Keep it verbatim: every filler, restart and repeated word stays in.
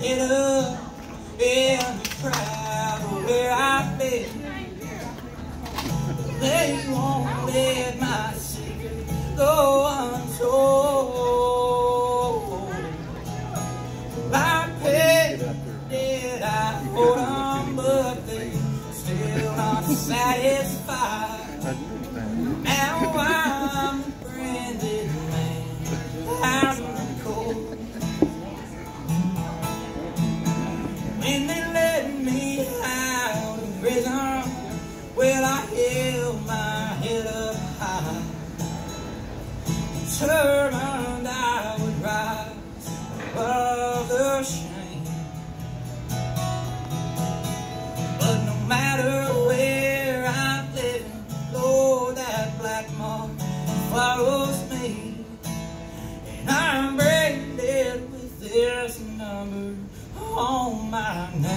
head up in the crowd where I've been. They won't let my secret go untold. My pet did I hold on, but they still not satisfied. Now I'm a branded man, I'm cold. When they let me out of prison, well, I held my head up high, determined I would rise above the shame. But no matter where I'm living, Lord, that black mark follows me, and I'm branded with this number on my name.